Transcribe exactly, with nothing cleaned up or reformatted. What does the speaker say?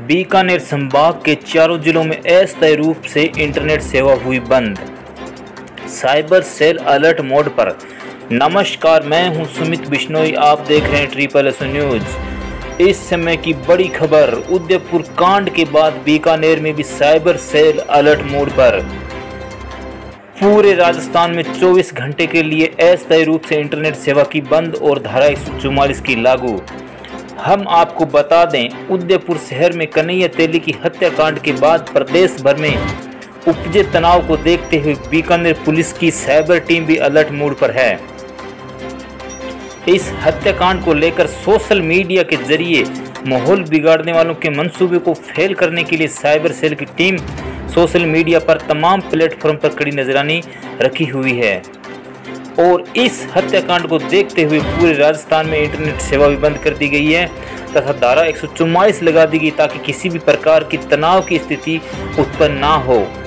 बीकानेर संभाग के चारों जिलों में अस्थायी रूप से इंटरनेट सेवा हुई बंद। साइबर सेल अलर्ट मोड पर। नमस्कार, मैं हूं सुमित बिश्नोई, आप देख रहे हैं ट्रिपल एस न्यूज। इस समय की बड़ी खबर, उदयपुर कांड के बाद बीकानेर में भी साइबर सेल अलर्ट मोड पर। पूरे राजस्थान में चौबीस घंटे के लिए अस्थायी रूप से इंटरनेट सेवा की बंद और धारा एक सौ चौवालीस की लागू। हम आपको बता दें, उदयपुर शहर में कन्हैया तेली की हत्याकांड के बाद प्रदेश भर में उपजे तनाव को देखते हुए बीकानेर पुलिस की साइबर टीम भी अलर्ट मोड पर है। इस हत्याकांड को लेकर सोशल मीडिया के जरिए माहौल बिगाड़ने वालों के मंसूबे को फेल करने के लिए साइबर सेल की टीम सोशल मीडिया पर तमाम प्लेटफॉर्म पर कड़ी नजरानी रखी हुई है और इस हत्याकांड को देखते हुए पूरे राजस्थान में इंटरनेट सेवा भी बंद कर दी गई है तथा धारा एक सौ चौवालीस लगा दी गई ताकि किसी भी प्रकार की तनाव की स्थिति उत्पन्न ना हो।